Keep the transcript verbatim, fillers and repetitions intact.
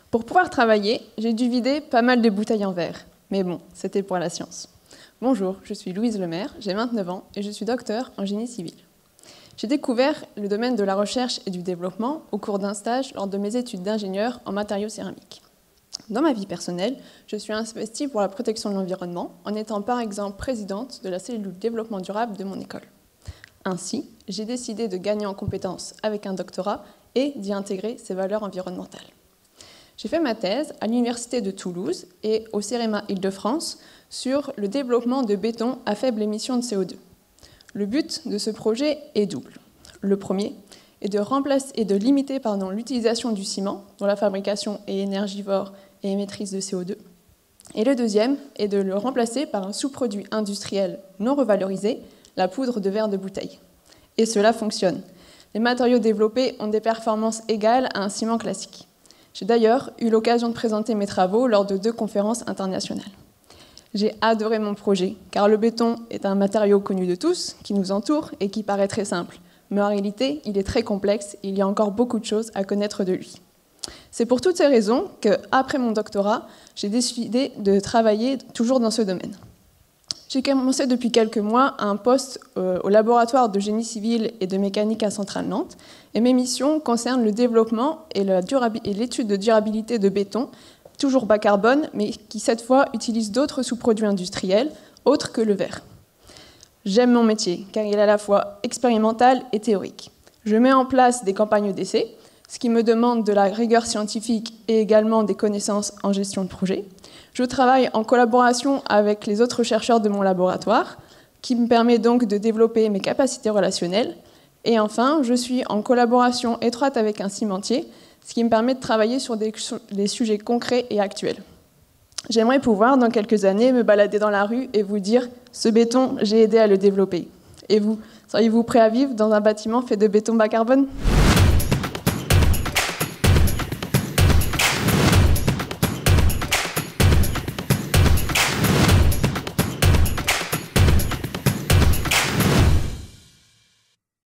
Pour pouvoir travailler, j'ai dû vider pas mal de bouteilles en verre. Mais bon, c'était pour la science. Bonjour, je suis Louise Lemaire, j'ai vingt-neuf ans et je suis docteur en génie civil. J'ai découvert le domaine de la recherche et du développement au cours d'un stage lors de mes études d'ingénieur en matériaux céramiques. Dans ma vie personnelle, je suis investie pour la protection de l'environnement en étant par exemple présidente de la cellule développement durable de mon école. Ainsi, j'ai décidé de gagner en compétences avec un doctorat et d'y intégrer ces valeurs environnementales. J'ai fait ma thèse à l'Université de Toulouse et au CEREMA Île-de-France sur le développement de béton à faible émission de C O deux. Le but de ce projet est double. Le premier est de remplacer et de limiter pardon, l'utilisation du ciment, dont la fabrication est énergivore et émettrice de C O deux. Et le deuxième est de le remplacer par un sous-produit industriel non revalorisé, la poudre de verre de bouteille. Et cela fonctionne. Les matériaux développés ont des performances égales à un ciment classique. J'ai d'ailleurs eu l'occasion de présenter mes travaux lors de deux conférences internationales. J'ai adoré mon projet, car le béton est un matériau connu de tous, qui nous entoure et qui paraît très simple. Mais en réalité, il est très complexe et il y a encore beaucoup de choses à connaître de lui. C'est pour toutes ces raisons qu'après mon doctorat, j'ai décidé de travailler toujours dans ce domaine. J'ai commencé depuis quelques mois un poste au laboratoire de génie civil et de mécanique à Centrale Nantes, et mes missions concernent le développement et l'étude de durabilité de béton, toujours bas carbone, mais qui cette fois utilise d'autres sous-produits industriels, autres que le verre. J'aime mon métier, car il est à la fois expérimental et théorique. Je mets en place des campagnes d'essai, ce qui me demande de la rigueur scientifique et également des connaissances en gestion de projet. Je travaille en collaboration avec les autres chercheurs de mon laboratoire, qui me permet donc de développer mes capacités relationnelles. Et enfin, je suis en collaboration étroite avec un cimentier, ce qui me permet de travailler sur des, des sujets concrets et actuels. J'aimerais pouvoir, dans quelques années, me balader dans la rue et vous dire « ce béton, j'ai aidé à le développer ». Et vous, seriez-vous prêt à vivre dans un bâtiment fait de béton bas carbone ?